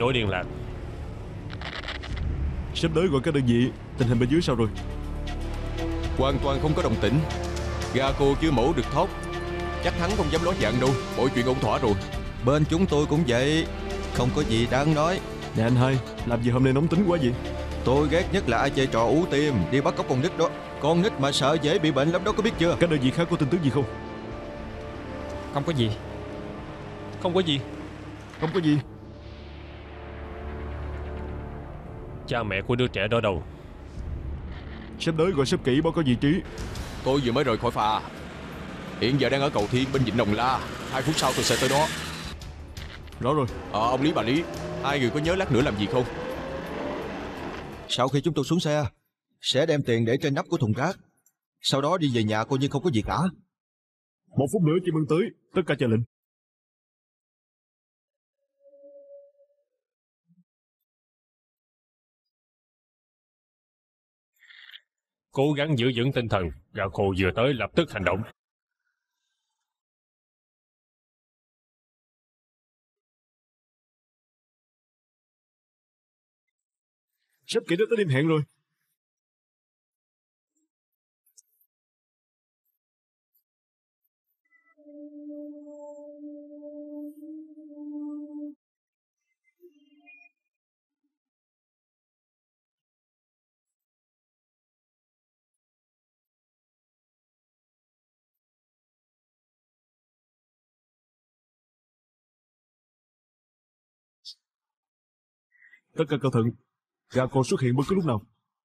nối liên lạc. Sếp tới gọi các đơn vị. Tình hình bên dưới sao rồi? Hoàn toàn không có động tĩnh. Gaco chưa mổ được thoát. Chắc hắn không dám ló dạng đâu. Mọi chuyện ổn thỏa rồi. Bên chúng tôi cũng vậy. Không có gì đáng nói. Nè anh hai, làm gì hôm nay nóng tính quá vậy? Tôi ghét nhất là ai chơi trò ú tim đi bắt cóc con nít đó. Con nít mà sợ dễ bị bệnh lắm đó, có biết chưa? Các đơn vị khác có tin tức gì không? Không có gì. Không có gì. Không có gì. Cha mẹ của đứa trẻ đó đâu? Sếp tới gọi sếp kỹ báo cáo vị trí. Tôi vừa mới rời khỏi phà. Hiện giờ đang ở cầu Thiên bên Vịnh Đồng La. 2 phút sau tôi sẽ tới đó. Rõ rồi. Ông Lý bà Lý, hai người có nhớ lát nữa làm gì không? Sau khi chúng tôi xuống xe, sẽ đem tiền để trên nắp của thùng rác. Sau đó đi về nhà coi như không có gì cả. 1 phút nữa chim ưng tới. Tất cả chờ lệnh. Cố gắng giữ vững tinh thần. Gaco vừa tới lập tức hành động. Sếp kỹ đã tới đêm hẹn rồi. Tất cả cẩn thận. Gaco xuất hiện bất cứ lúc nào.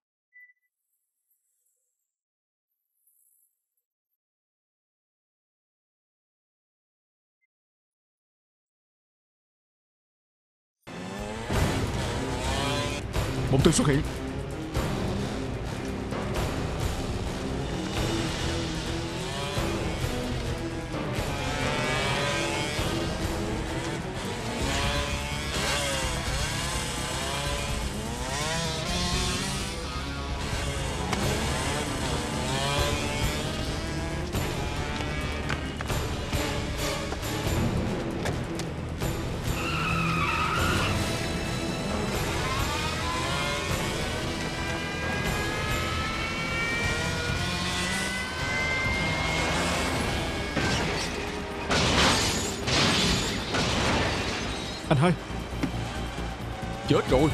Mục tiêu xuất hiện. Anh hai. Chết rồi.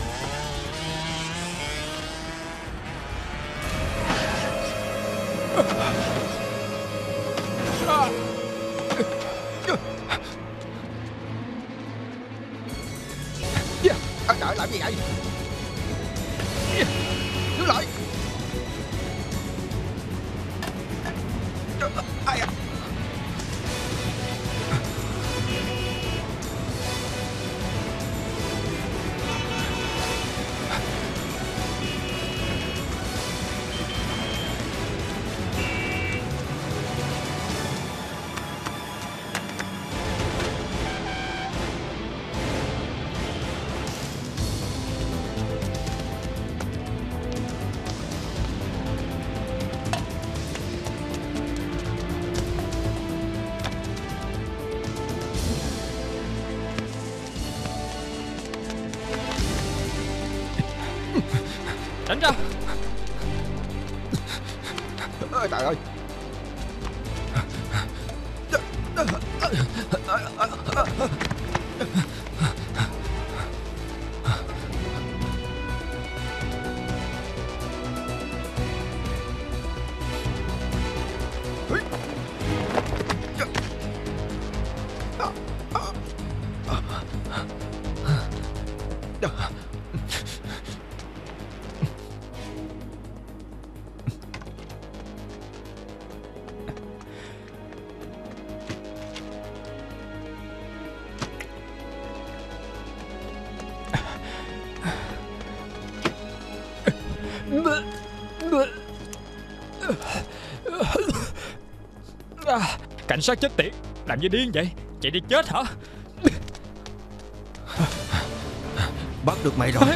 Anh đợi làm gì vậy? Đứng lại. Ai à? Tránh ra. Ôi trời ơi. Cảnh sát chết tiệt. Làm gì điên vậy? Chạy đi chết hả? Bắt được mày rồi.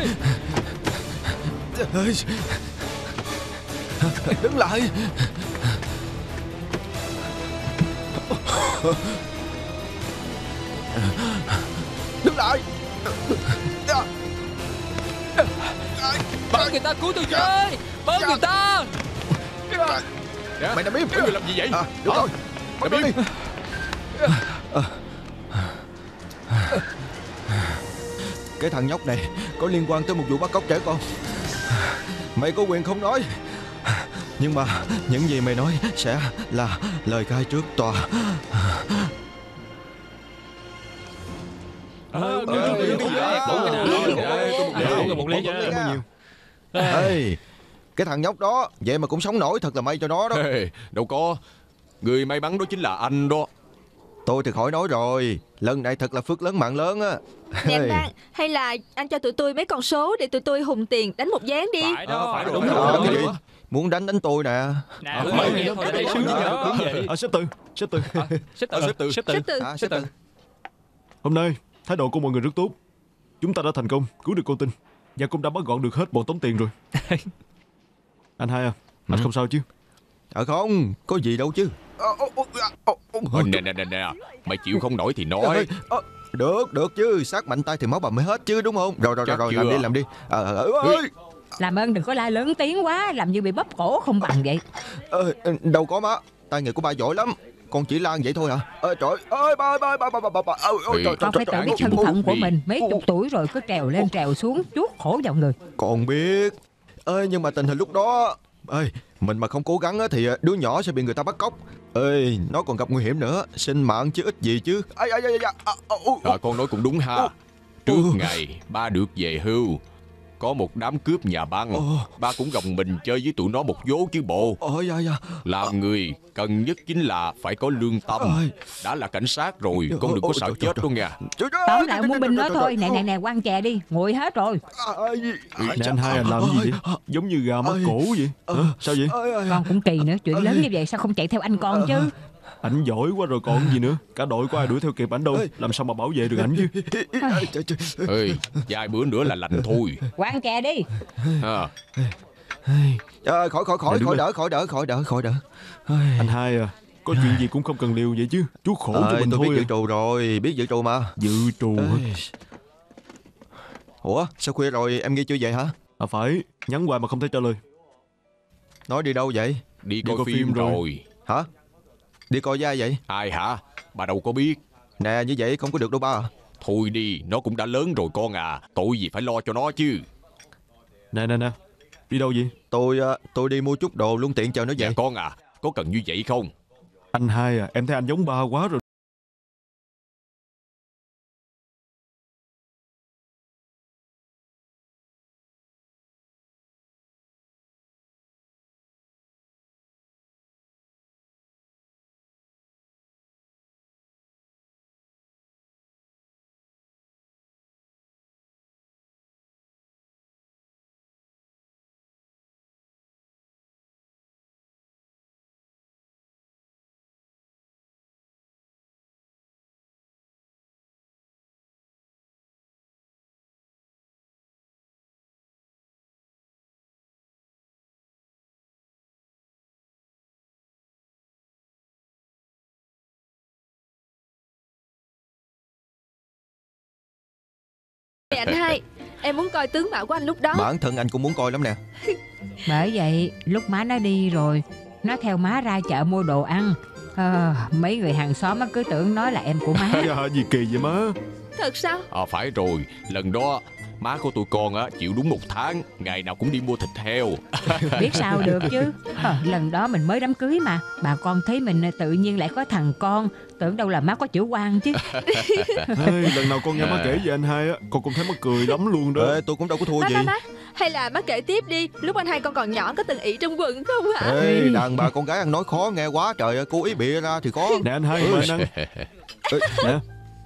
Đứng lại. Đứng lại. Bớ người ta cứu tôi chơi. Bớ người ta. Mày nằm im. Mấy người làm gì vậy? Được rồi. Bắt Nằm đi. im. Cái thằng nhóc này có liên quan tới một vụ bắt cóc trẻ con. Mày có quyền không nói. Nhưng mà những gì mày nói sẽ là lời khai trước tòa. Một ly nha. Ê, cái thằng nhóc đó vậy mà cũng sống nổi, thật là may cho nó đó. Ê, đâu có. Người may mắn đó chính là anh đó. Tôi thì khỏi nói rồi, lần này thật là phước lớn mạng lớn á. Nè anh Bang, hay là anh cho tụi tôi mấy con số để tụi tôi hùng tiền đánh một ván đi. Phải đó, phải đúng rồi. rồi. Cái gì? Muốn đánh tôi nè. Nè, thôi đây xuống nữa. Xếp từ. Xếp từ. Xếp từ. Xếp từ. Xếp từ. Hôm nay thái độ của mọi người rất tốt. Chúng ta đã thành công cứu được cô Tinh và cũng đã bắt gọn được hết bọn tống tiền rồi. Anh Hai à, anh không sao chứ? Không, có gì đâu chứ. Nè. Mày chịu không nổi thì nói. Được chứ, sát mạnh tay thì máu bầm mới hết chứ, đúng không? Rồi, Chắc làm đi. Làm ơn đừng có la lớn tiếng quá, làm như bị bóp cổ không bằng vậy. Đâu có má, tay nghề của ba giỏi lắm. Con chỉ lan vậy thôi hả? Trời ơi, ba. Con phải tự biết thân phận của mình. Mấy chục tuổi rồi cứ trèo lên trèo xuống, chuốt khổ vào người. Con biết. Nhưng mà tình hình lúc đó, mình mà không cố gắng thì đứa nhỏ sẽ bị người ta bắt cóc. Nó còn gặp nguy hiểm nữa. Sinh mạng chứ ít gì chứ. Con nói cũng đúng ha. Trước ngày ba được về hưu, có một đám cướp nhà băng. Ba cũng gồng mình chơi với tụi nó một vố chứ bộ. Làm người cần nhất chính là phải có lương tâm. Đã là cảnh sát rồi, con đừng có sợ chết đó nha. Tóm lại muốn binh đó thôi. Nè, quăng chè đi, nguội hết rồi. Nè anh Hai, anh làm gì vậy? Giống như gà mắc cổ vậy. Sao vậy? Con cũng kỳ nữa, chuyện lớn như vậy sao không chạy theo anh con chứ? Ảnh giỏi quá rồi còn gì nữa. Cả đội có ai đuổi theo kịp ảnh đâu. Làm sao mà bảo vệ được ảnh chứ? Vài bữa nữa là lành thôi. Quăng chè đi. Khỏi đỡ. Anh Hai à, có chuyện gì cũng không cần liều vậy chứ. Chú khổ cho mình tôi thôi. biết dự trù rồi, biết dự trù mà. Dự trù hả? Ủa, sao khuya rồi em Nghi chưa về hả? Phải, nhắn hoài mà không thấy trả lời. Nói đi đâu vậy? Đi coi phim rồi. Hả? Đi coi với ai vậy? Ai hả? Bà đâu có biết. Nè, như vậy không có được đâu ba. Thôi đi, nó cũng đã lớn rồi con à. Tội gì phải lo cho nó chứ. Nè. Đi đâu vậy? Tôi đi mua chút đồ luôn tiện chờ nó về. Dạ con à, có cần như vậy không? Anh Hai à, em thấy anh giống ba quá rồi. Nè anh Hai, em muốn coi tướng mạo của anh lúc đó. Bản thân anh cũng muốn coi lắm nè. Bởi vậy lúc má nó đi rồi, nó theo má ra chợ mua đồ ăn. Mấy người hàng xóm cứ tưởng nói là em của má. Dạ, gì kỳ vậy má? Thật sao? Phải rồi, lần đó má của tụi con á chịu đúng 1 tháng, ngày nào cũng đi mua thịt heo. Biết sao được chứ. Lần đó mình mới đám cưới mà. Bà con thấy mình tự nhiên lại có thằng con, tưởng đâu là má có chữ quan chứ. Lần nào con nghe má kể về anh Hai á, con cũng thấy mắc cười lắm luôn đó. Tôi cũng đâu có thua gì. Má, hay là má kể tiếp đi. Lúc anh Hai con còn nhỏ có từng ị trong quần không hả? Đàn bà con gái ăn nói khó nghe quá trời ơi, cố ý bịa ra thì có. Nè anh Hai, mời anh ăn. Nè.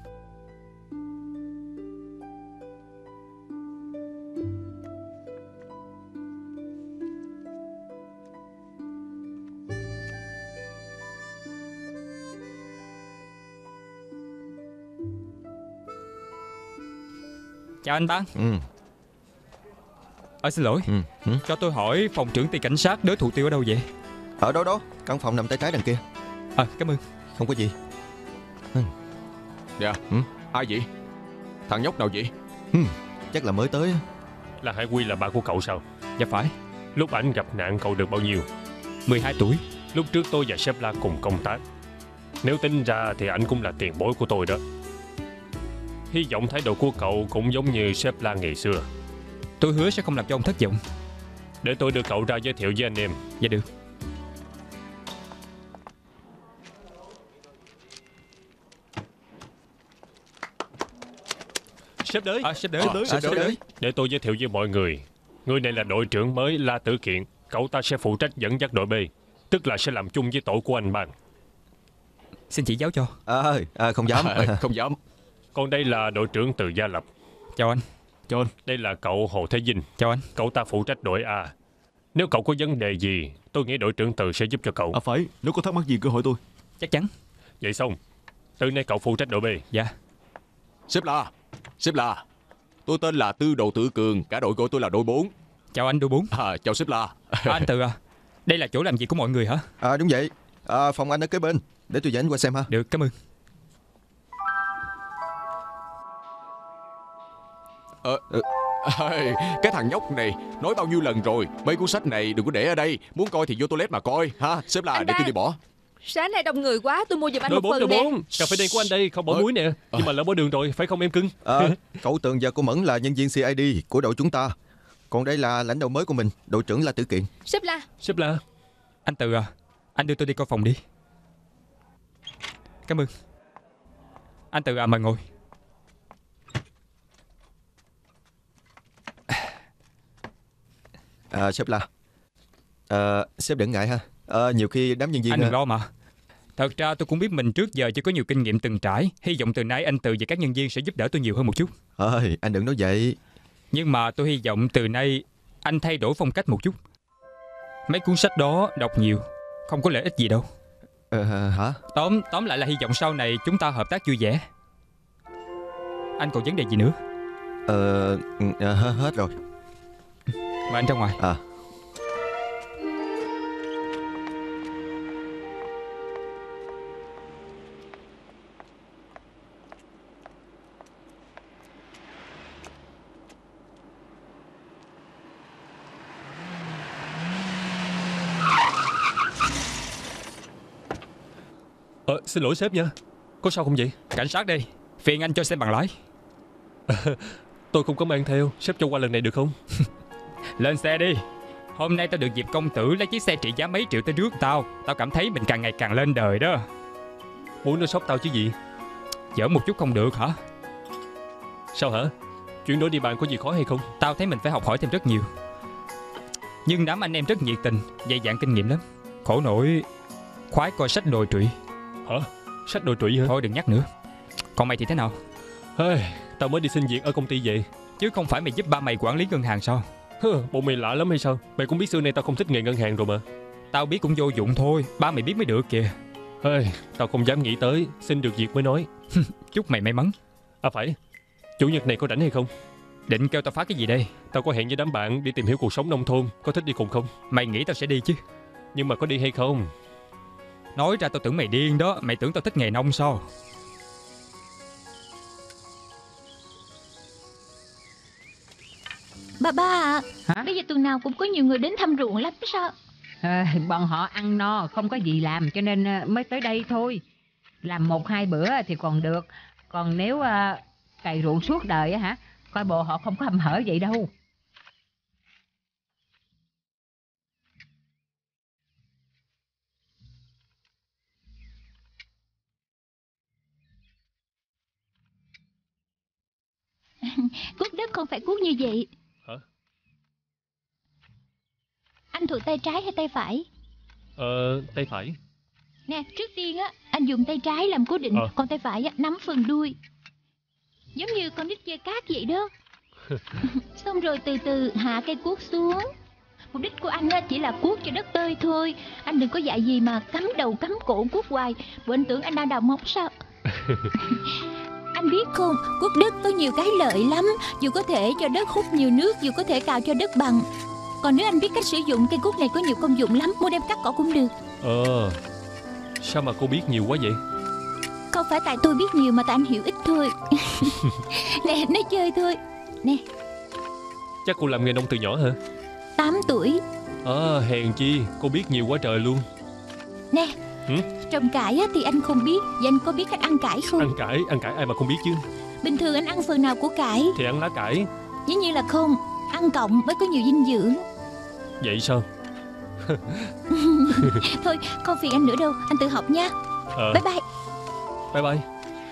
Chào anh Tăng. Xin lỗi. Cho tôi hỏi phòng trưởng ty cảnh sát đối thủ Tiêu ở đâu vậy? Ở đó, căn phòng nằm tay trái đằng kia. Cảm ơn. Không có gì. Dạ. Ai vậy? Thằng nhóc nào vậy? Chắc là mới tới. Là Hải Quy là ba của cậu sao? Dạ phải. Lúc ảnh gặp nạn cậu được bao nhiêu? 12 tuổi. Lúc trước tôi và sếp La cùng công tác. Nếu tính ra thì anh cũng là tiền bối của tôi đó. Hy vọng thái độ của cậu cũng giống như sếp La ngày xưa. Tôi hứa sẽ không làm cho ông thất vọng. Để tôi đưa cậu ra giới thiệu với anh em. Dạ được. Sếp tới. Sếp đến. Sếp tới. Để tôi giới thiệu với mọi người. Người này là đội trưởng mới La Tử Kiện. Cậu ta sẽ phụ trách dẫn dắt đội B, tức là sẽ làm chung với tổ của anh Ban. Xin chỉ giáo cho. Không dám. Không dám. Còn đây là đội trưởng Từ Gia Lập. Chào anh. Chào anh. Đây là cậu Hồ Thế Vinh. Chào anh. Cậu ta phụ trách đội A. Nếu cậu có vấn đề gì, tôi nghĩ đội trưởng Từ sẽ giúp cho cậu. Phải, nếu có thắc mắc gì cứ hỏi tôi. Chắc chắn. Vậy xong, từ nay cậu phụ trách đội B. Dạ. Sếp La, tôi tên là Tư Đồ Tự Cường, cả đội gọi tôi là đội 4. Chào anh đội 4. Chào sếp La. Anh Từ à, đây là chỗ làm việc của mọi người hả? Đúng vậy. Phòng anh ở kế bên. Để tôi dẫn anh qua xem ha. Được, cảm ơn. Cái thằng nhóc này nói bao nhiêu lần rồi, mấy cuốn sách này đừng có để ở đây, muốn coi thì vô toilet mà coi ha. Sếp La, Anh để ba. tôi đi bỏ. Sáng nay đông người quá, tôi mua giùm anh Đội một 4, phần đội nè. 4. Cà phê đen của anh đây, không bỏ muối nè. Nhưng mà lỡ bỏ đường rồi, phải không em cưng? Cậu Tường và cô Mẫn là nhân viên CID của đội chúng ta. Còn đây là lãnh đạo mới của mình, đội trưởng La Tử Kiện. Sếp La. Sếp La. Anh Từ à, anh đưa tôi đi coi phòng đi. Cảm ơn. Anh Từ à, mời ngồi. Sếp La, sếp đừng ngại ha. Nhiều khi đám nhân viên... Anh đừng lo mà. Thật ra tôi cũng biết mình trước giờ chưa có nhiều kinh nghiệm từng trải. Hy vọng từ nay anh Từ và các nhân viên sẽ giúp đỡ tôi nhiều hơn một chút. Anh đừng nói vậy. Nhưng mà tôi hy vọng từ nay anh thay đổi phong cách một chút. Mấy cuốn sách đó đọc nhiều không có lợi ích gì đâu. Hả? Tóm lại là hy vọng sau này chúng ta hợp tác vui vẻ. Anh còn vấn đề gì nữa? Hết rồi. Mời anh ra ngoài. Xin lỗi sếp nha. Có sao không vậy? Cảnh sát đây, phiền anh cho xem bằng lái. Tôi không có mang theo. Sếp cho qua lần này được không? Lên xe đi. Hôm nay tao được dịp công tử lấy chiếc xe trị giá mấy triệu tới rước tao. Tao cảm thấy mình càng ngày càng lên đời đó. Muốn nói sốc tao chứ gì? Giỡn một chút không được hả? Sao hả? Chuyển đổi địa bàn có gì khó hay không? Tao thấy mình phải học hỏi thêm rất nhiều. Nhưng đám anh em rất nhiệt tình, dày dặn kinh nghiệm lắm. Khổ nổi khoái coi sách đồi trụy. Hả? Sách đồi trụy hả? Thôi đừng nhắc nữa. Còn mày thì thế nào? Tao mới đi xin việc ở công ty về. Chứ không phải mày giúp ba mày quản lý ngân hàng sao? Bộ mày lạ lắm hay sao? Mày cũng biết xưa nay tao không thích nghề ngân hàng rồi mà. Tao biết cũng vô dụng thôi. Ba mày biết mới được kìa. Tao không dám nghĩ tới. Xin được việc mới nói. Chúc mày may mắn. Phải. Chủ nhật này có rảnh hay không? Định kêu tao phá cái gì đây? Tao có hẹn với đám bạn đi tìm hiểu cuộc sống nông thôn. Có thích đi cùng không? Mày nghĩ tao sẽ đi chứ? Nhưng mà có đi hay không? Nói ra tao tưởng mày điên đó. Mày tưởng tao thích nghề nông sao? Ba ạ. Hả? Bây giờ tuần nào cũng có nhiều người đến thăm ruộng lắm sao? Bọn họ ăn no không có gì làm cho nên mới tới đây thôi. Làm 1-2 bữa thì còn được. Còn nếu cày ruộng suốt đời á hả, coi bộ họ không có hầm hở vậy đâu. Cuốc đất không phải cuốc như vậy. Hả? Anh thuộc tay trái hay tay phải? Tay phải. Nè, trước tiên á, anh dùng tay trái làm cố định, còn tay phải á, nắm phần đuôi. Giống như con nít chơi cát vậy đó. Xong rồi từ từ hạ cây cuốc xuống. Mục đích của anh á, chỉ là cuốc cho đất tơi thôi. Anh đừng có dạy gì mà cắm đầu cắm cổ cuốc hoài. Bộ anh tưởng anh đang đào móc sao? Anh biết không, cuốc đất có nhiều cái lợi lắm. Dù có thể cho đất hút nhiều nước, dù có thể cào cho đất bằng. Còn nếu anh biết cách sử dụng, cây cuốc này có nhiều công dụng lắm. Mua đem cắt cỏ cũng được. Sao mà cô biết nhiều quá vậy? Không phải tại tôi biết nhiều mà tại anh hiểu ít thôi. Nè, nói chơi thôi. Nè. Chắc cô làm nghề nông từ nhỏ hả? 8 tuổi. Hèn chi, cô biết nhiều quá trời luôn. Nè, trồng cải thì anh không biết. Vậy anh có biết cách ăn cải không? Ăn cải ai mà không biết chứ. Bình thường anh ăn phần nào của cải? Thì ăn lá cải. Dĩ nhiên là không. Ăn cọng mới có nhiều dinh dưỡng. Vậy sao? Thôi, không phiền anh nữa đâu. Anh tự học nha. Bye bye. Bye bye.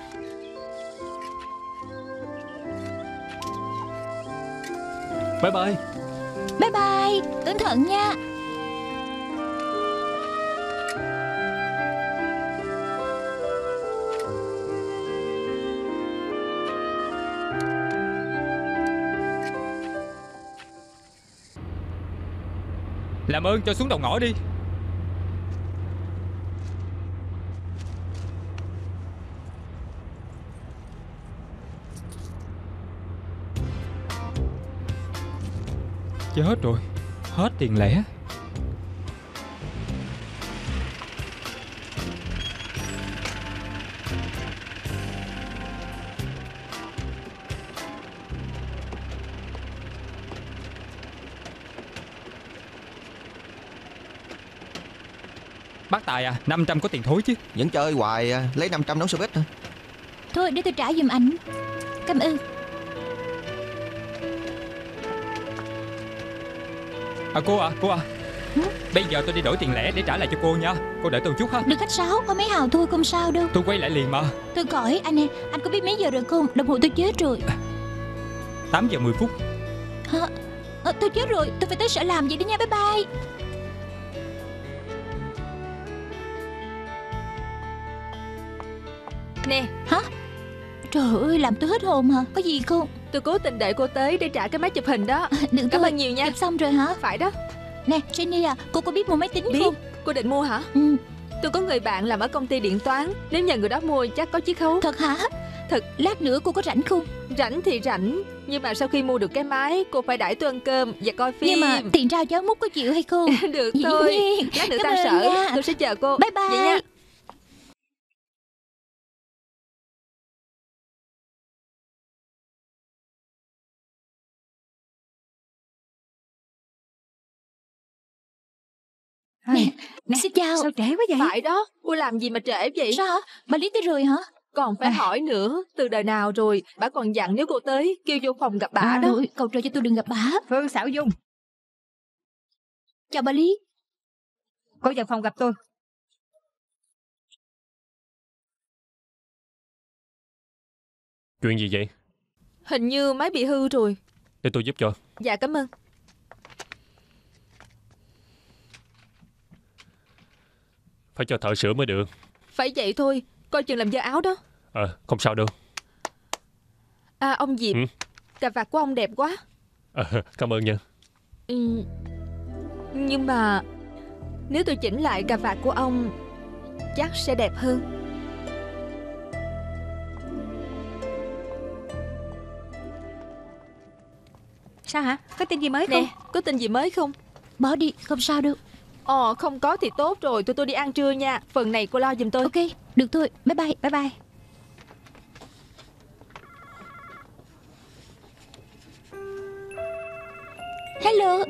Bye bye. Bye bye. Cẩn thận nha. Làm ơn cho xuống đầu ngõ đi. Chết rồi, hết tiền lẻ. Bác Tài à, 500 có tiền thối chứ. Vẫn chơi hoài à, lấy 500 nấu sơ bít thôi. Thôi để tôi trả giùm anh. Cảm ơn. Cô à. Bây giờ tôi đi đổi tiền lẻ để trả lại cho cô nha. Cô đợi tôi chút ha. Đừng khách sáo, có mấy hào thôi không sao đâu. Tôi quay lại liền mà. Tôi hỏi anh nè, anh có biết mấy giờ rồi không? Đồng hồ tôi chết rồi. 8 giờ 10 phút. Hả? Tôi chết rồi, tôi phải tới sở làm vậy đi nha, bye bye. Nè. Hả? Trời ơi, làm tôi hết hồn hả? Có gì không? Tôi cố tình đợi cô tới để trả cái máy chụp hình đó. Đừng Cảm ơn nhiều nha. Chụp xong rồi hả? Phải đó. Nè, Jenny à, cô có biết mua máy tính biết không? Cô định mua hả? Tôi có người bạn làm ở công ty điện toán. Nếu nhờ người đó mua chắc có chiết khấu. Thật hả? Thật. Lát nữa cô có rảnh không? Rảnh thì rảnh. Nhưng mà sau khi mua được cái máy, cô phải đãi tôi ăn cơm và coi phim. Nhưng mà tiền rau cháo múc có chịu hay không? Được thôi. Lát nữa tan sở nha. tôi sẽ chờ cô. Bye bye. Vậy nha. Nè, xin chào. Sao trễ quá vậy? Phải đó. Cô làm gì mà trễ vậy? Sao hả? Bà Lý tới rồi hả? Còn phải hỏi nữa. Từ đời nào rồi? Bà còn dặn nếu cô tới kêu vô phòng gặp bà đó. Rồi, cầu trời cho tôi đừng gặp bà. Phương Xảo Dung. Chào bà Lý. Cô vào phòng gặp tôi. Chuyện gì vậy? Hình như máy bị hư rồi. Để tôi giúp cho. Dạ cảm ơn. Phải cho thợ sửa mới được. Phải vậy thôi. Coi chừng làm dơ áo đó. Không sao đâu. Ông Diệp, cà vạt của ông đẹp quá. Cảm ơn nha. Nhưng mà nếu tôi chỉnh lại cà vạt của ông chắc sẽ đẹp hơn. Sao hả? Có tin gì mới không? Nè, có tin gì mới không? Bỏ đi, không sao đâu. Không có thì tốt rồi. Tôi đi ăn trưa nha. Phần này cô lo giùm tôi. Ok, được thôi. Bye bye. Bye bye. Hello.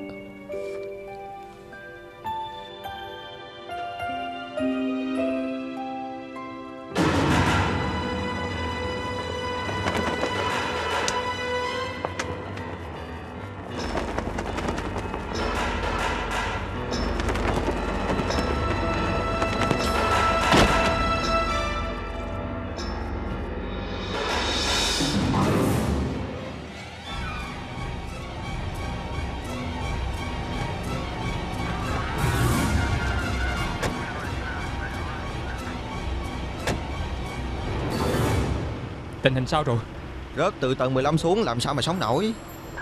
Tình hình sao rồi? Rớt từ tầng 15 xuống làm sao mà sống nổi.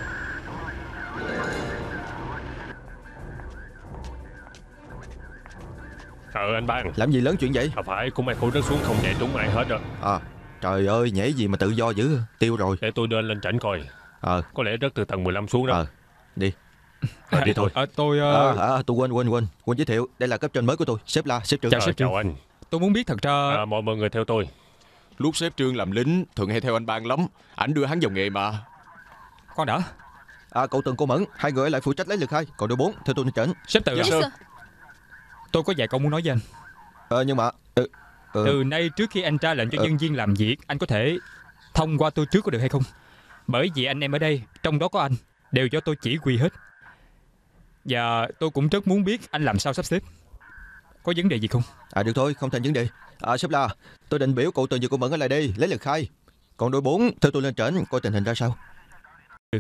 Anh Bang. Làm gì lớn chuyện vậy? Phải, của mày cô rớt xuống không chạy trúng ai hết rồi. Trời ơi, nhảy gì mà tự do dữ. Tiêu rồi. Để tôi lên trển coi. Có lẽ rớt từ tầng 15 xuống đó. Đi. Đi thôi. Tôi quên giới thiệu. Đây là cấp trên mới của tôi, sếp La, sếp Trương. Chào anh. Tôi muốn biết thật ra mọi người theo tôi. Lúc sếp Trương làm lính thường hay theo anh Bang lắm. Ảnh đưa hắn vào nghề mà. Con đã. Cậu Tường, cô Mẫn, hai người lại phụ trách lấy lượt 2, còn đội 4 theo tôi lên trển. Sếp Từ, Yes, sir. tôi có vài câu muốn nói với anh. Nhưng mà Từ nay trước khi anh ra lệnh cho nhân viên làm việc, anh có thể thông qua tôi trước có được hay không? Bởi vì anh em ở đây, trong đó có anh, đều do tôi chỉ huy hết. Và tôi cũng rất muốn biết anh làm sao sắp xếp. Có vấn đề gì không? Được thôi, không thành vấn đề. Sếp La, tôi định biểu cậu Tường và cô Mẫn ở lại đây lấy lượt 2, còn đội 4 theo tôi lên trển coi tình hình ra sao. Được.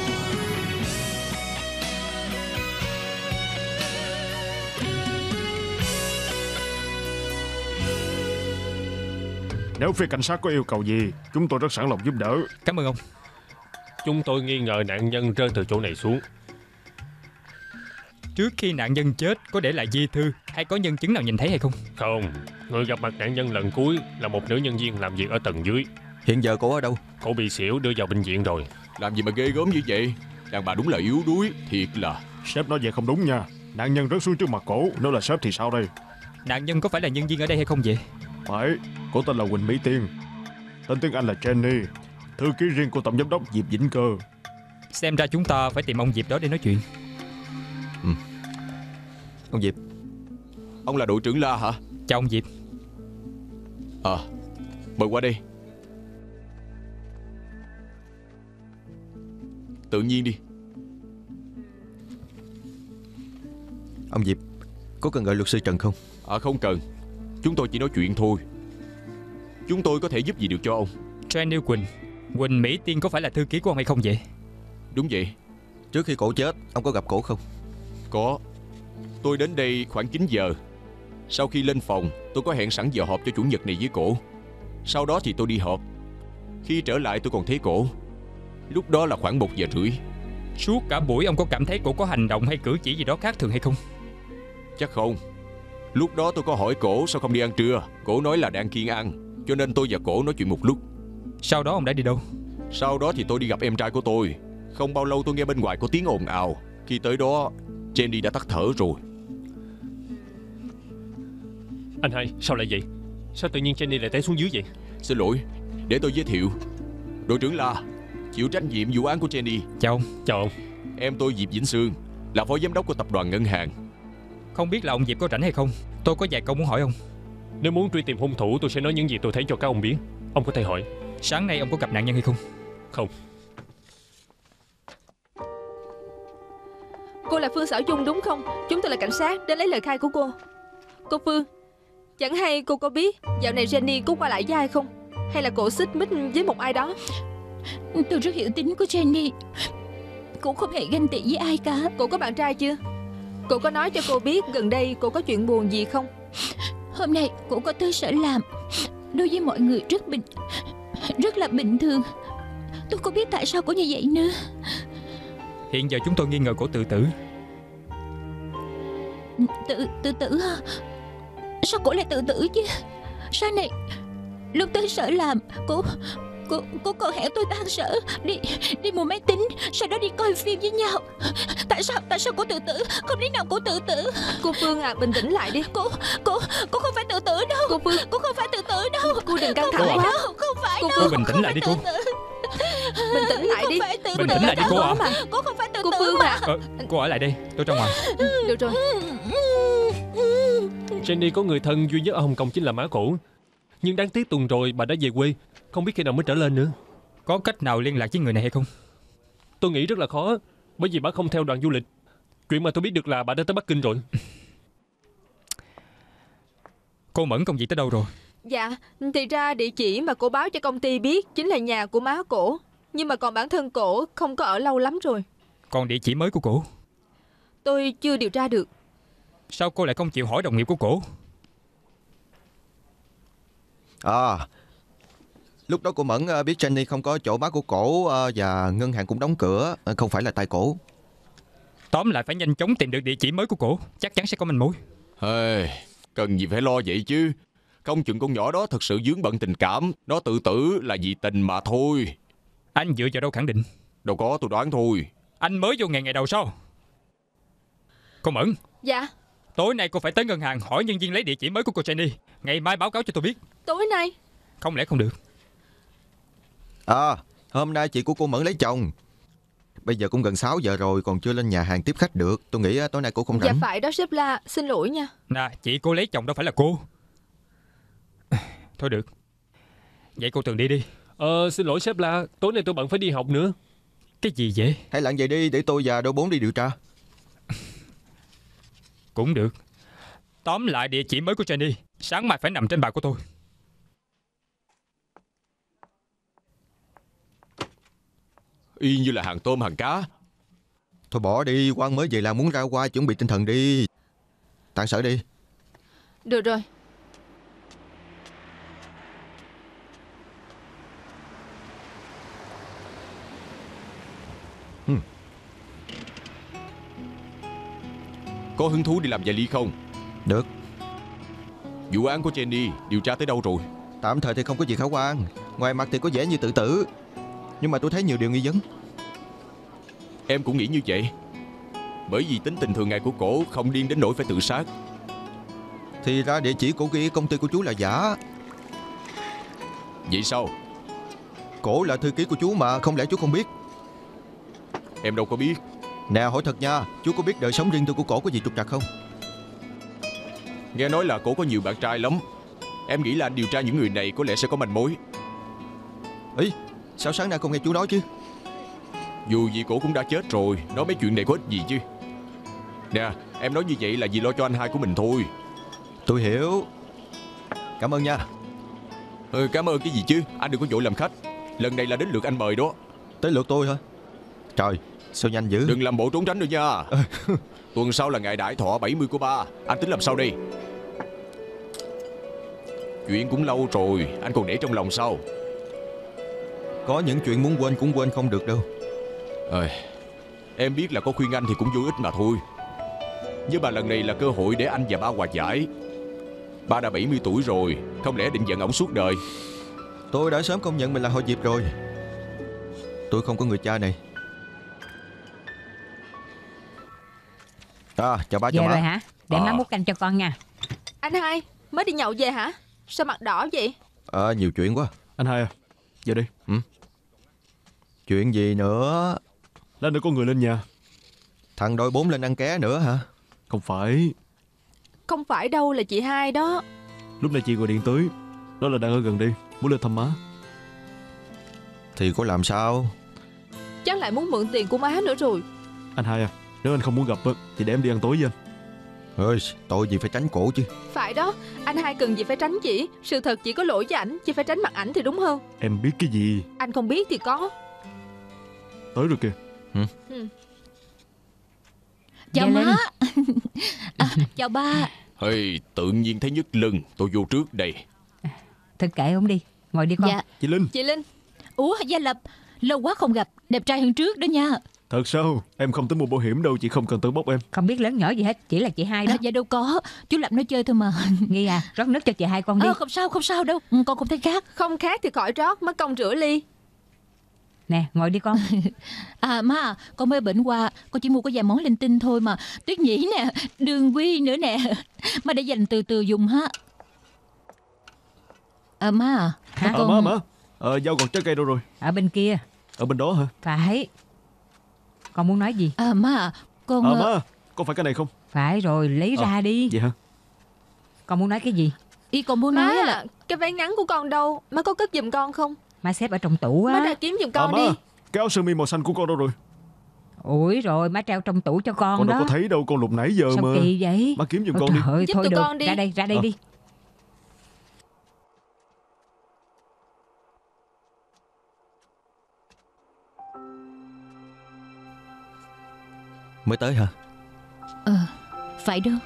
Nếu phía cảnh sát có yêu cầu gì, chúng tôi rất sẵn lòng giúp đỡ. Cảm ơn ông. Chúng tôi nghi ngờ nạn nhân rơi từ chỗ này xuống. Trước khi nạn nhân chết có để lại di thư hay có nhân chứng nào nhìn thấy hay không? Không, người gặp mặt nạn nhân lần cuối là một nữ nhân viên làm việc ở tầng dưới. Hiện giờ cô ở đâu? Cô bị xỉu đưa vào bệnh viện rồi. Làm gì mà ghê gớm như vậy? Đàn bà đúng là yếu đuối, thiệt là. Sếp nói vậy không đúng nha. Nạn nhân rớt xuống trước mặt cổ. Nếu là sếp thì sao đây? Nạn nhân có phải là nhân viên ở đây hay không vậy? Phải, cô tên là Quỳnh Mỹ Tiên. Tên tiếng Anh là Jenny, thư ký riêng của tổng giám đốc Diệp Vĩnh Cơ. Xem ra chúng ta phải tìm ông Diệp đó để nói chuyện. Ông Diệp. Ông là đội trưởng La hả? Chào ông Diệp. Mời qua đây. Tự nhiên đi. Ông Diệp, có cần gọi luật sư Trần không? Không cần. Chúng tôi chỉ nói chuyện thôi. Chúng tôi có thể giúp gì được cho ông? Jenny Quỳnh Mỹ Tiên có phải là thư ký của ông hay không vậy? Đúng vậy. Trước khi cổ chết, ông có gặp cổ không? Có. Tôi đến đây khoảng 9 giờ. Sau khi lên phòng, tôi có hẹn sẵn giờ họp cho chủ nhật này với cổ. Sau đó thì tôi đi họp. Khi trở lại tôi còn thấy cổ. Lúc đó là khoảng 1 giờ rưỡi. Suốt cả buổi ông có cảm thấy cổ có hành động hay cử chỉ gì đó khác thường hay không? Chắc không. Lúc đó tôi có hỏi cổ sao không đi ăn trưa. Cổ nói là đang kiêng ăn, cho nên tôi và cổ nói chuyện một lúc. Sau đó ông đã đi đâu? Sau đó thì tôi đi gặp em trai của tôi. Không bao lâu tôi nghe bên ngoài có tiếng ồn ào. Khi tới đó, Jenny đã tắt thở rồi. Anh hai, sao lại vậy? Sao tự nhiên Jenny lại té xuống dưới vậy? Xin lỗi, để tôi giới thiệu. Đội trưởng La, chịu trách nhiệm vụ án của Jenny. Chào ông. Chào ông. Em tôi Diệp Vĩnh Sương, là phó giám đốc của tập đoàn ngân hàng. Không biết là ông Diệp có rảnh hay không? Tôi có vài câu muốn hỏi ông. Nếu muốn truy tìm hung thủ, tôi sẽ nói những gì tôi thấy cho các ông biết. Ông có thể hỏi. Sáng nay ông có gặp nạn nhân hay không? Không. Cô là Phương Xảo Dung đúng không? Chúng tôi là cảnh sát đến lấy lời khai của cô. Cô Phương, chẳng hay cô có biết dạo này Jenny có qua lại với ai không? Hay là cô xích mích với một ai đó? Tôi rất hiểu tính của Jenny. Cô không hề ganh tị với ai cả. Cô có bạn trai chưa? Cô có nói cho cô biết gần đây cô có chuyện buồn gì không? Hôm nay cô có tới sở làm. Đối với mọi người rất là bình thường. Tôi không biết tại sao cô như vậy nữa. Hiện giờ chúng tôi nghi ngờ cổ tự tử. Tự tử hả? Sao cổ lại tự tử chứ? Sáng nay lúc tới sở làm, cô còn hẹn tôi tan sở đi mua máy tính, sau đó đi coi phim với nhau. Tại sao cô tự tử? Không lý nào cô tự tử. Cô Phương à, bình tĩnh lại đi. Cô không phải tự tử đâu. Cô Phương, cô không phải tự tử đâu. Cô đừng căng Không thẳng phải quá. đâu, không phải Cô đâu. Cô bình tĩnh lại đi cô. Bình tĩnh lại đi. Bình tĩnh lại đi cô ạ. Cô không phải tự Cô tử Phương mà. à. Cô ở lại đây, tôi ra ngoài. Được rồi. Jenny có người thân duy nhất ở Hồng Kông chính là má cổ. Nhưng đáng tiếc tuần rồi bà đã về quê, không biết khi nào mới trở lên nữa. Có cách nào liên lạc với người này hay không? Tôi nghĩ rất là khó, bởi vì bà không theo đoàn du lịch. Chuyện mà tôi biết được là bà đã tới Bắc Kinh rồi. Cô Mẫn công việc tới đâu rồi? Dạ, thì ra địa chỉ mà cô báo cho công ty biết chính là nhà của má cổ. Nhưng mà còn bản thân cổ không có ở lâu lắm rồi. Còn địa chỉ mới của cổ? Tôi chưa điều tra được. Sao cô lại không chịu hỏi đồng nghiệp của cổ? Lúc đó cô Mẫn biết Jenny không có chỗ má của cổ và ngân hàng cũng đóng cửa, không phải là tại cổ. Tóm lại phải nhanh chóng tìm được địa chỉ mới của cổ, chắc chắn sẽ có manh mối. Cần gì phải lo vậy chứ. Không chừng con nhỏ đó thật sự vướng bận tình cảm. Nó tự tử là vì tình mà thôi. Anh dựa vào đâu khẳng định? Đâu có, tôi đoán thôi. Anh mới vô ngày đầu sao? Cô Mẫn. Dạ. Tối nay cô phải tới ngân hàng hỏi nhân viên lấy địa chỉ mới của cô Jenny. Ngày mai báo cáo cho tôi biết. Tối nay? Không lẽ không được? Hôm nay chị của cô Mẫn lấy chồng. bây giờ cũng gần 6 giờ rồi, còn chưa lên nhà hàng tiếp khách được. Tôi nghĩ tối nay cô không Dạ rảnh. phải đó sếp La, xin lỗi nha. Nè, chị cô lấy chồng đâu phải là cô. Thôi được, vậy cô Tường đi đi. Xin lỗi sếp La, tối nay tôi bận phải đi học nữa. Cái gì vậy? Hay làm vậy đi, để tôi và đội 4 đi điều tra. Cũng được. Tóm lại địa chỉ mới của Jenny sáng mai phải nằm trên bàn của tôi. Y như là hàng tôm hàng cá. Thôi bỏ đi, Quang mới về làm muốn ra qua, chuẩn bị tinh thần đi. Tan sở đi. Được rồi. Có hứng thú đi làm đại lý không? Được. Vụ án của Jenny điều tra tới đâu rồi? Tạm thời thì không có gì khả quan. Ngoài mặt thì có vẻ như tự tử, nhưng mà tôi thấy nhiều điều nghi vấn. Em cũng nghĩ như vậy. Bởi vì tính tình thường ngày của cổ không điên đến nỗi phải tự sát. Thì ra địa chỉ của cái công ty của chú là giả. Vậy sao? Cổ là thư ký của chú mà, không lẽ chú không biết? Em đâu có biết. Nè, hỏi thật nha, chú có biết đời sống riêng tư của cổ có gì trục trặc không? Nghe nói là cổ có nhiều bạn trai lắm. Em nghĩ là anh điều tra những người này có lẽ sẽ có manh mối. Ý, sao sáng nay không nghe chú nói chứ? Dù gì cổ cũng đã chết rồi, nói mấy chuyện này có ích gì chứ. Nè, em nói như vậy là vì lo cho anh hai của mình thôi. Tôi hiểu. Cảm ơn nha. Cảm ơn cái gì chứ, anh đừng có vội làm khách. Lần này là đến lượt anh mời đó. Tới lượt tôi hả? Trời, sao nhanh dữ. Đừng làm bộ trốn tránh nữa nha. Tuần sau là ngày đại thọ 70 của ba. Anh tính làm sao đây? Chuyện cũng lâu rồi, anh còn để trong lòng sao? Có những chuyện muốn quên cũng quên không được đâu. Em biết là có khuyên anh thì cũng vô ích mà thôi. Nhưng mà lần này là cơ hội để anh và ba hòa giải. Ba đã 70 tuổi rồi, không lẽ định giận ổng suốt đời? Tôi đã sớm công nhận mình là họ Diệp rồi. Tôi không có người cha này. Chào ba, chào Về má. rồi hả? Để má múc canh cho con nha. Anh hai, mới đi nhậu về hả? Sao mặt đỏ vậy? Nhiều chuyện quá. Anh hai à, giờ đi. Chuyện gì nữa? Lát nữa có người lên nhà. Thằng đội 4 lên ăn ké nữa hả? Không phải. Không phải đâu, là chị hai đó. Lúc này chị gọi điện tới, đó là đang ở gần đây, muốn lên thăm má. Thì có làm sao? Chắc lại muốn mượn tiền của má nữa rồi. Anh hai à, nếu anh không muốn gặp thì để em đi ăn tối với anh. Tội gì phải tránh cổ chứ. Phải đó, anh hai cần gì phải tránh chị. Sự thật chỉ có lỗi với ảnh, chỉ phải tránh mặt ảnh thì đúng hơn. Em biết cái gì? Anh không biết thì có. Tới rồi kìa. Chào má. Chào ba. Tự nhiên thấy nhức lưng, tôi vô trước đây. Thôi kệ ông đi, ngồi đi con. Dạ. Chị Linh. Ủa Gia Lập, lâu quá không gặp, đẹp trai hơn trước đó nha. Thật sao? Em không tính mua bảo hiểm đâu, chị không cần tới bóc em. Không biết lớn nhỏ gì hết, chỉ là chị hai đó. Dạ đâu có, chú Lập nói chơi thôi mà. Nghi à, rót nước cho chị hai con đi. Không sao đâu, con không thấy khác. Không khác thì khỏi rót, mất công rửa ly. Nè, ngồi đi con. Má, con mới bệnh qua, con chỉ mua có vài món linh tinh thôi mà. Tuyết nhĩ nè, đường quy nữa nè. Má để dành từ từ dùng ha. Má Hả? Má. Dao gọt trái cây đâu rồi? Ở bên kia. Ở bên đó hả? Phải. Con muốn nói gì? Má, con... Má, có phải cái này không? Phải rồi, lấy ra đi. Vậy hả? Con muốn nói cái gì? Ý con muốn Má nói là... cái váy ngắn của con đâu? Má có cất giùm con không? Má xếp ở trong tủ á. Má ra kiếm giùm con Má, đi. cái áo sơ mi màu xanh của con đâu rồi? Ủi rồi, má treo trong tủ cho con Con đó. đâu có thấy đâu, con lục nãy giờ Sao mà. kỳ vậy? Má kiếm giùm Ôi con đi. trời ơi, Giúp thôi tụi được, con đi. ra đây đi. Mới tới hả? Phải đâu.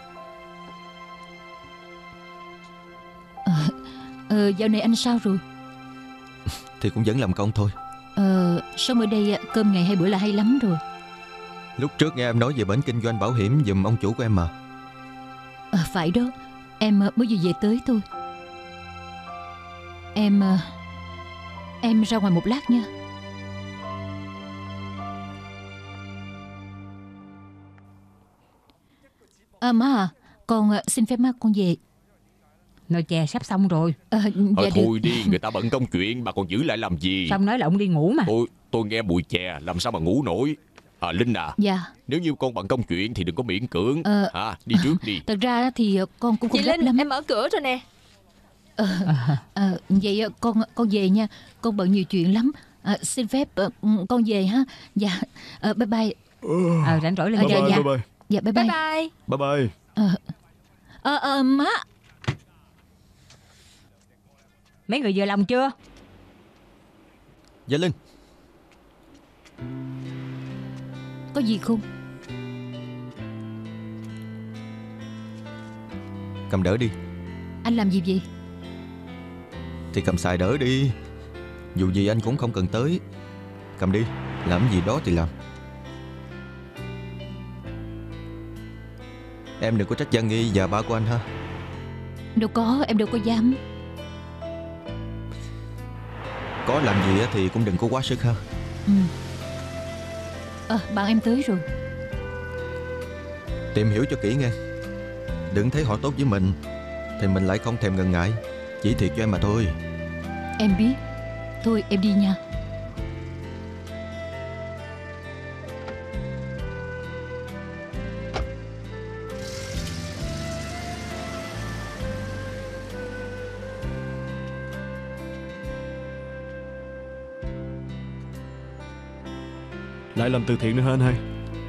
Dạo này anh sao rồi? Thì cũng vẫn làm công thôi. Sống ở đây cơm ngày 2 bữa là hay lắm rồi. Lúc trước nghe em nói về bển kinh doanh bảo hiểm giùm ông chủ của em mà. Phải đó, em mới vừa về tới thôi. Em ra ngoài một lát nha. Má, con xin phép má con về. Nồi chè sắp xong rồi. Dạ Thôi đi, người ta bận công chuyện, bà còn giữ lại làm gì? Xong nói là ông đi ngủ mà. tôi nghe mùi chè làm sao mà ngủ nổi. Linh à, Dạ. nếu như con bận công chuyện thì đừng có miễn cưỡng. Đi trước đi. Thật ra thì con cũng không Chị gấp Linh, lắm. em mở cửa rồi nè. Vậy con về nha. Con bận nhiều chuyện lắm. Xin phép con về ha. Dạ. Bye bye. Rảnh rỗi lên Bye chơi bye, nha. bye bye. Dạ bye bye. Bye bye. Bye bye. Má. Mấy người vừa lòng chưa? Dạ Linh. Có gì không? Cầm đỡ đi. Anh làm gì vậy? Thì cầm xài đỡ đi. Dù gì anh cũng không cần tới. Cầm đi. Làm gì đó thì làm. Em đừng có trách Giang Nghi và ba của anh ha. Đâu có, em đâu có dám. Có làm gì thì cũng đừng có quá sức ha. Bạn em tới rồi. Tìm hiểu cho kỹ nghe. Đừng thấy họ tốt với mình thì mình lại không thèm ngần ngại. Chỉ thiệt cho em mà thôi. Em biết. Thôi em đi nha. Lại làm từ thiện nữa hả anh hai?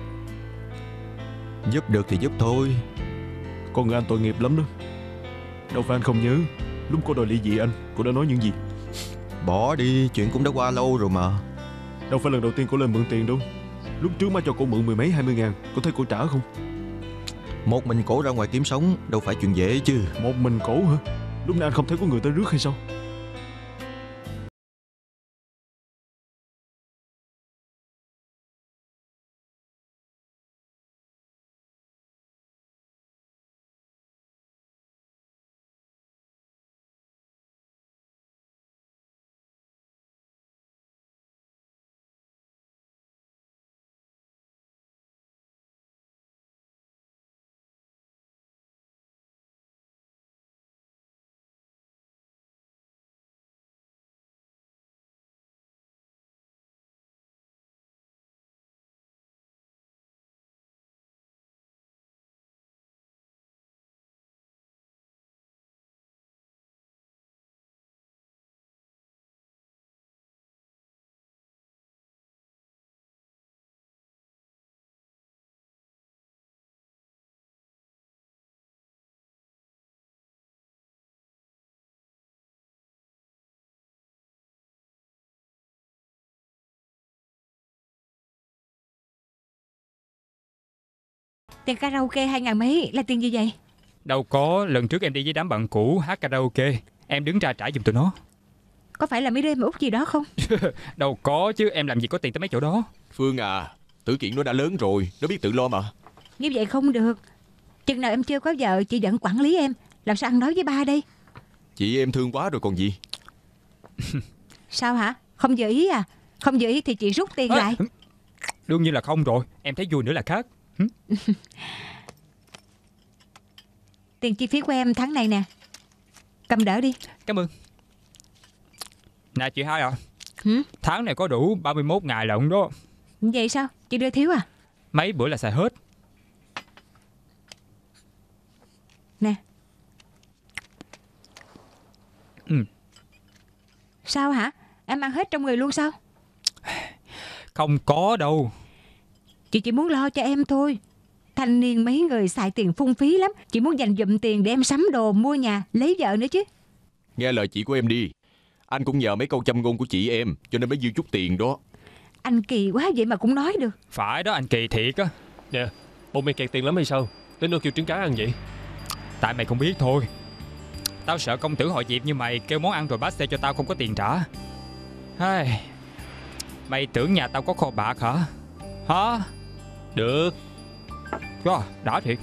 Giúp được thì giúp thôi. Con người anh tội nghiệp lắm đó. Đâu phải anh không nhớ lúc cô đòi ly dị anh, cô đã nói những gì? Bỏ đi, chuyện cũng đã qua lâu rồi mà. Đâu phải lần đầu tiên cô lên mượn tiền đâu. Lúc trước má cho cô mượn 10 mấy 20 ngàn. Cô thấy cô trả không? Một mình cổ ra ngoài kiếm sống đâu phải chuyện dễ chứ. Một mình cổ hả? Lúc này anh không thấy có người tới rước hay sao? Tiền karaoke 2.000 mấy là tiền gì vậy? Đâu có, lần trước em đi với đám bạn cũ hát karaoke, em đứng ra trả giùm tụi nó. Có phải là mấy đêm út gì đó không? Đâu có chứ, em làm gì có tiền tới mấy chỗ đó. Phương à, Tử Kiện nó đã lớn rồi, nó biết tự lo mà. Như vậy không được. Chừng nào em chưa có vợ, chị vẫn quản lý em. Làm sao ăn nói với ba đây? Chị em thương quá rồi còn gì. Sao hả? Không vừa ý à? Không vừa ý thì chị rút tiền lại. Đương nhiên là không rồi, em thấy vui nữa là khác. Tiền chi phí của em tháng này nè. Cầm đỡ đi. Cảm ơn. Nè chị hai à, Hử? tháng này có đủ 31 ngày lận đó. Vậy sao? Chị đưa thiếu à? Mấy bữa là xài hết. Nè. Sao hả? Em ăn hết trong người luôn sao? Không có đâu. Chị chỉ muốn lo cho em thôi. Thanh niên mấy người xài tiền phung phí lắm. Chị muốn dành dụm tiền để em sắm đồ, mua nhà, lấy vợ nữa chứ. Nghe lời chị của em đi. Anh cũng nhờ mấy câu châm ngôn của chị em, cho nên mới dư chút tiền đó. Anh kỳ quá vậy mà cũng nói được. Phải đó, anh kỳ thiệt á. Nè, bụng mày kẹt tiền lắm hay sao? Đến đâu kêu trứng cá ăn vậy? Tại mày không biết thôi. Tao sợ công tử họ Diệp như mày kêu món ăn rồi bát xe cho tao không có tiền trả. Ai... Mày tưởng nhà tao có kho bạc hả? Hả? Được. Wow, đã thiệt.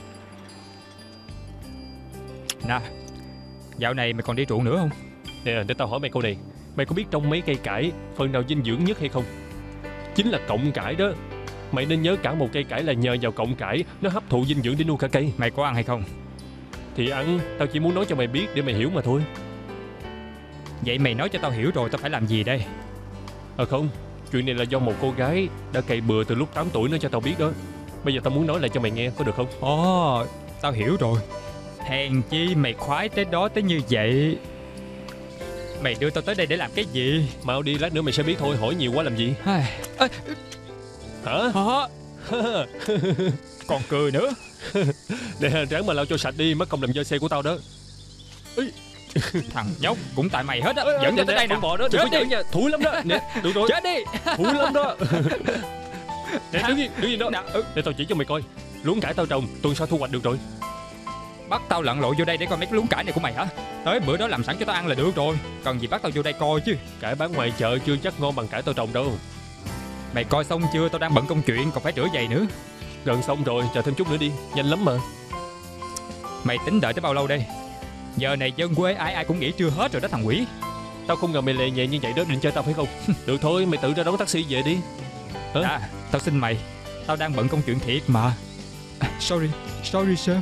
Nè, dạo này mày còn đi trụ nữa không? Nè, để tao hỏi mày câu này. Mày có biết trong mấy cây cải phần nào dinh dưỡng nhất hay không? Chính là cọng cải đó. Mày nên nhớ cả một cây cải là nhờ vào cọng cải nó hấp thụ dinh dưỡng để nuôi cả cây. Mày có ăn hay không? Thì ăn, tao chỉ muốn nói cho mày biết để mày hiểu mà thôi. Vậy mày nói cho tao hiểu rồi, tao phải làm gì đây? Không, Chuyện này là do một cô gái đã cày bừa từ lúc 8 tuổi nói cho tao biết đó. Bây giờ tao muốn nói lại cho mày nghe, có được không? Ồ, tao hiểu rồi. Hèn chi mày khoái tới đó tới như vậy. Mày đưa tao tới đây để làm cái gì? Mau đi, lát nữa mày sẽ biết thôi, hỏi nhiều quá làm gì. Hả? Hả? Còn cười nữa. Để ráng mà lau cho sạch đi, mất công làm dơ xe của tao đó. Thằng nhóc, cũng tại mày hết á. Dẫn tao tới đây nè. Bò đó, đừng có giỡn nha, thúi lắm đó. Nè, được rồi. Chết đi. Thúi lắm đó. Nè, đứng yên đó. Để tao chỉ cho mày coi. Luống cải tao trồng, tuần sau thu hoạch được rồi. Bắt tao lặn lội vô đây để coi mấy cái luống cải này của mày hả? Tới bữa đó làm sẵn cho tao ăn là được rồi. Cần gì bắt tao vô đây coi chứ. Cải bán ngoài chợ chưa chắc ngon bằng cải tao trồng đâu. Mày coi xong chưa? Tao đang bận công chuyện, còn phải rửa giày nữa. Gần xong rồi, chờ thêm chút nữa đi. Nhanh lắm mà. Mày tính đợi tới bao lâu đây? Giờ này dân quê ai ai cũng nghỉ trưa hết rồi đó thằng quỷ. Tao không ngờ mày lề nhẹ như vậy đó, định chơi tao phải không? Được thôi, mày tự ra đón taxi về đi. Hả? Tao xin mày, tao đang bận công chuyện thiệt mà. Sorry sir.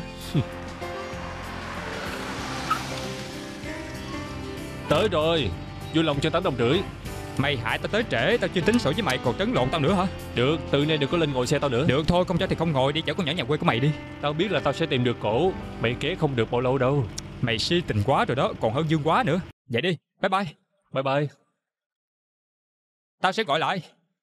Tới rồi, vui lòng cho 8 đồng rưỡi. Mày hại tao tới trễ, tao chưa tính sổ với mày còn trấn lộn tao nữa hả? Được, từ nay đừng có lên ngồi xe tao nữa. Được thôi, không cho thì không ngồi, đi chở con nhỏ nhà quê của mày đi. Tao biết là tao sẽ tìm được cổ, mày ké không được bao lâu đâu. Mày si tình quá rồi đó, còn hơn Dương quá nữa. Vậy đi, bye bye. Bye bye. Tao sẽ gọi lại.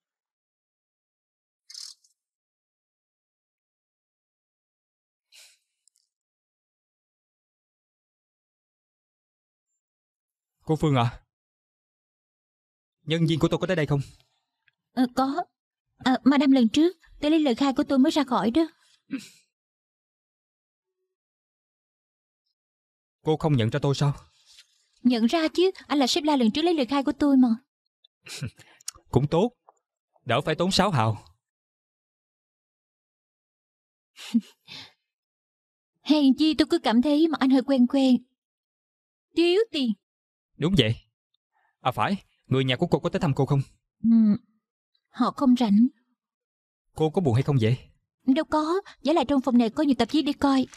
Cô Phương à, nhân viên của tôi có tới đây không? Có. Madam lần trước tôi lấy lời khai của tôi mới ra khỏi đó. Cô không nhận ra tôi sao? Nhận ra chứ, anh là sếp La lần trước lấy lời khai của tôi mà. Cũng tốt, đỡ phải tốn 6 hào. Hèn chi tôi cứ cảm thấy mà anh hơi quen quen. Thiếu tiền. Đúng vậy. À phải, người nhà của cô có tới thăm cô không? Họ không rảnh. Cô có buồn hay không vậy? Đâu có, giả lại trong phòng này có nhiều tạp chí để coi.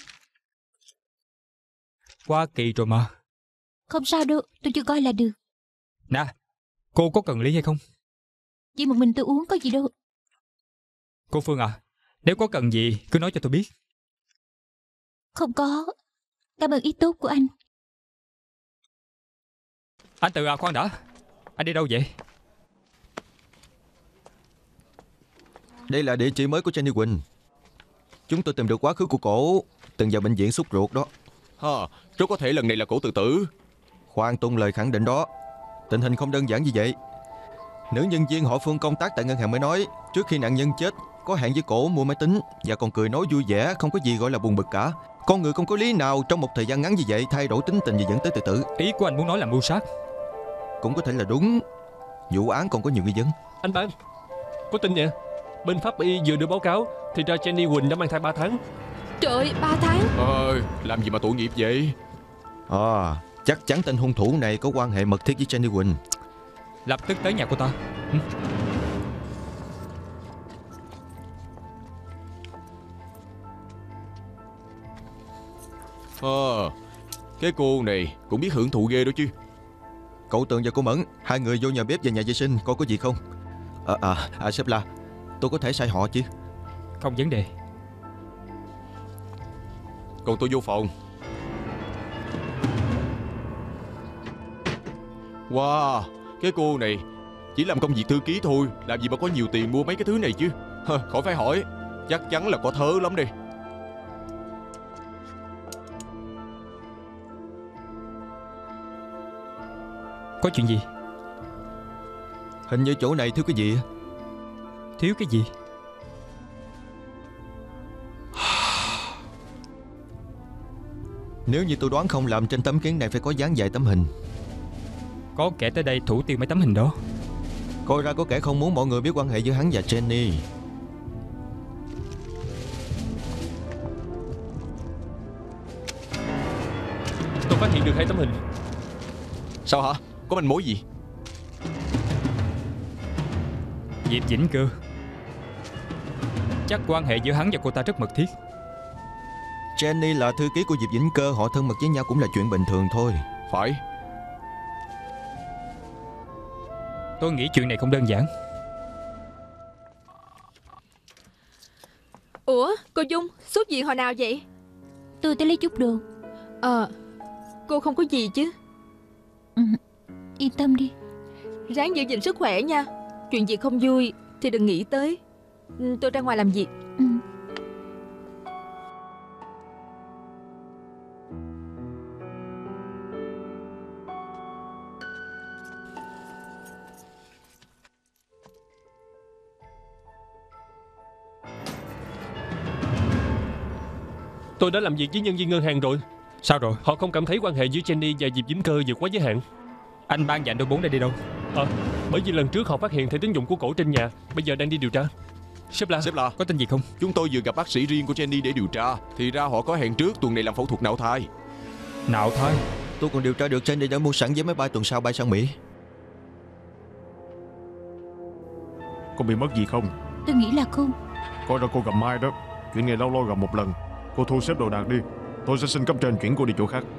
Qua kỳ rồi mà. Không sao đâu, tôi chưa coi là được. Nè, cô có cần ly hay không? Chỉ một mình tôi uống có gì đâu. Cô Phương à, nếu có cần gì cứ nói cho tôi biết. Không có. Cảm ơn ý tốt của anh. Anh Từ à, khoan đã. Anh đi đâu vậy? Đây là địa chỉ mới của Jenny Quỳnh. Chúng tôi tìm được quá khứ của cổ, từng vào bệnh viện sốt ruột đó. Rất có thể lần này là cổ tự tử. Khoan tung lời khẳng định đó. Tình hình không đơn giản như vậy. Nữ nhân viên họ Phương công tác tại ngân hàng mới nói, trước khi nạn nhân chết có hẹn với cổ mua máy tính và còn cười nói vui vẻ, không có gì gọi là buồn bực cả. Con người không có lý nào trong một thời gian ngắn như vậy thay đổi tính tình và dẫn tới tự tử. Ý của anh muốn nói là mưu sát? Cũng có thể là đúng. Vụ án còn có nhiều nghi vấn. Anh Ban, có tin vậy? Bên pháp y vừa đưa báo cáo thì ra Jenny Quỳnh đã mang thai 3 tháng. Trời ơi, 3 tháng. Làm gì mà tội nghiệp vậy? Chắc chắn tên hung thủ này có quan hệ mật thiết với Jenny Quỳnh. Lập tức tới nhà cô ta. Cái cô này cũng biết hưởng thụ ghê đó chứ. Cậu Tường và cô Mẫn, hai người vô nhà bếp và nhà vệ sinh coi có gì không. Sếp La, tôi có thể sai họ chứ? Không vấn đề. Còn tôi vô phòng. Wow, cái cô này chỉ làm công việc thư ký thôi, làm gì mà có nhiều tiền mua mấy cái thứ này chứ. Khỏi phải hỏi, chắc chắn là có thớ lắm đây. Có chuyện gì? Hình như chỗ này thiếu cái gì. Thiếu cái gì? Nếu như tôi đoán không lầm, trên tấm kiến này phải có dán vài tấm hình. Có kẻ tới đây thủ tiêu mấy tấm hình đó. Coi ra có kẻ không muốn mọi người biết quan hệ giữa hắn và Jenny. Tôi phát hiện được 2 tấm hình. Sao hả? Có manh mối gì? Diệp Vĩnh Cơ. Chắc quan hệ giữa hắn và cô ta rất mật thiết. Jenny là thư ký của Diệp Vĩnh Cơ, họ thân mật với nhau cũng là chuyện bình thường thôi. Phải. Tôi nghĩ chuyện này không đơn giản. Ủa cô Dung, xuất viện hồi nào vậy? Tôi tới lấy chút đồ. Cô không có gì chứ? Yên tâm đi. Ráng giữ gìn sức khỏe nha. Chuyện gì không vui thì đừng nghĩ tới. Tôi ra ngoài làm việc. Tôi đã làm việc với nhân viên ngân hàng rồi. Sao rồi? Họ không cảm thấy quan hệ giữa Jenny và Diệp Vĩnh Cơ vượt quá giới hạn. Anh ban dặn đội 4 để đi đâu? Bởi vì lần trước họ phát hiện thẻ tín dụng của cổ trên nhà. Bây giờ đang đi điều tra. Sếp La, có tin gì không? Chúng tôi vừa gặp bác sĩ riêng của Jenny để điều tra. Thì ra họ có hẹn trước tuần này làm phẫu thuật nạo thai. Nạo thai? Tôi còn điều tra được Jenny đã mua sẵn vé máy bay tuần sau bay sang Mỹ. Con bị mất gì không? Tôi nghĩ là không. Coi ra cô gặp Mai đó. Chuyện này lâu lâu gặp một lần. Cô thu xếp đồ đạc đi. Tôi sẽ xin cấp trên chuyển cô đi chỗ khác.